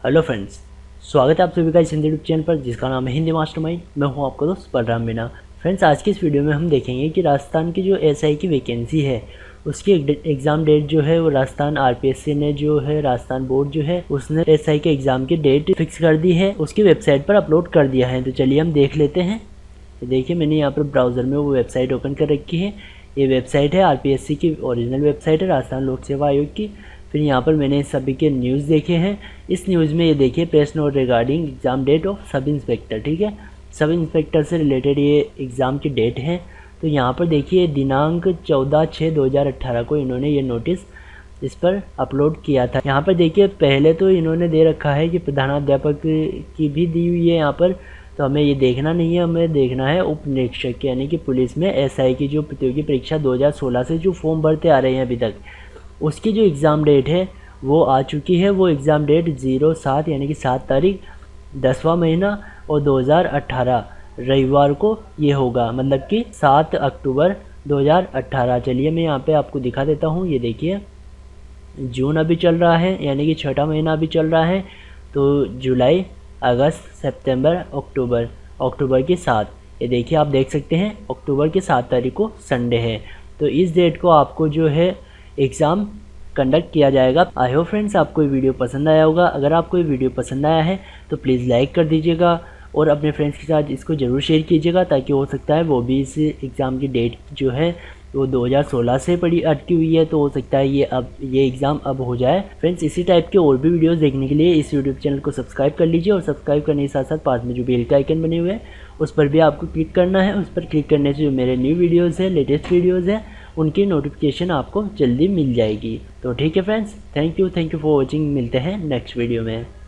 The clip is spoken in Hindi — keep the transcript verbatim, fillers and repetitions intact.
हेलो फ्रेंड्स, स्वागत है आप सभी का इस हिंदी यूट्यूब चैनल पर जिसका नाम है हिंदी मास्टरमाइंड। मैं हूं आपका दोस्त बलराम मीना। फ्रेंड्स, आज की इस वीडियो में हम देखेंगे कि राजस्थान की जो एसआई की वैकेंसी है उसकी एग्ज़ाम डेट जो है वो राजस्थान आरपीएससी ने जो है राजस्थान बोर्ड जो है उसने एसआई के एग्ज़ाम की डेट फिक्स कर दी है, उसकी वेबसाइट पर अपलोड कर दिया है। तो चलिए हम देख लेते हैं। तो देखिए, मैंने यहाँ पर ब्राउज़र में वो वेबसाइट ओपन कर रखी है। ये वेबसाइट है आरपीएससी की ओरिजिनल वेबसाइट है, राजस्थान लोक सेवा आयोग की। फिर यहाँ पर मैंने सभी के न्यूज़ देखे हैं। इस न्यूज़ में ये देखिए, press note regarding exam date of sub inspector. ठीक है, सब इंस्पेक्टर से रिलेटेड ये एग्ज़ाम की डेट है। तो यहाँ पर देखिए, दिनांक चौदह छः दो हज़ार अट्ठारह को इन्होंने ये नोटिस इस पर अपलोड किया था। यहाँ पर देखिए, पहले तो इन्होंने दे रखा है कि प्रधानाध्यापक की भी दी हुई है यहाँ पर, तो हमें ये देखना नहीं है, हमें देखना है उप निरीक्षक यानी कि पुलिस में एसआई की जो प्रतियोगी परीक्षा दो हज़ार सोलह से जो फॉर्म भरते आ रहे हैं अभी तक, उसकी जो एग्ज़ाम डेट है वो आ चुकी है। वो एग्ज़ाम डेट ज़ीरो सात यानी कि सात तारीख दसवां महीना और दो हज़ार अट्ठारह रविवार को ये होगा, मतलब कि सात अक्टूबर दो हज़ार अट्ठारह। चलिए मैं यहाँ पे आपको दिखा देता हूँ। ये देखिए, जून अभी चल रहा है यानी कि छठा महीना अभी चल रहा है। तो जुलाई, अगस्त, सितंबर, अक्टूबर, अक्टूबर की सात, ये देखिए आप देख सकते हैं अक्टूबर की सात तारीख को संडे है। तो इस डेट को आपको जो है एग्ज़ाम कंडक्ट किया जाएगा। आई होप फ्रेंड्स आपको ये वीडियो पसंद आया होगा। अगर आपको ये वीडियो पसंद आया है तो प्लीज़ लाइक कर दीजिएगा और अपने फ्रेंड्स के साथ इसको ज़रूर शेयर कीजिएगा, ताकि हो सकता है वो भी इस एग्ज़ाम की डेट जो है वो दो हज़ार सोलह से पड़ी अटकी हुई है, तो हो सकता है ये अब ये एग्ज़ाम अब हो जाए। फ्रेंड्स, इसी टाइप के और भी वीडियोस देखने के लिए इस यूट्यूब चैनल को सब्सक्राइब कर लीजिए और सब्सक्राइब करने के साथ साथ पास में जो बेल का आइकन बने हुए हैं उस पर भी आपको क्लिक करना है। उस पर क्लिक करने से जो मेरे न्यू वीडियोज़ हैं, लेटेस्ट वीडियोज़ हैं, उनकी नोटिफिकेशन आपको जल्दी मिल जाएगी। तो ठीक है friends, thank you thank you for watching. मिलते हैं नेक्स्ट वीडियो में।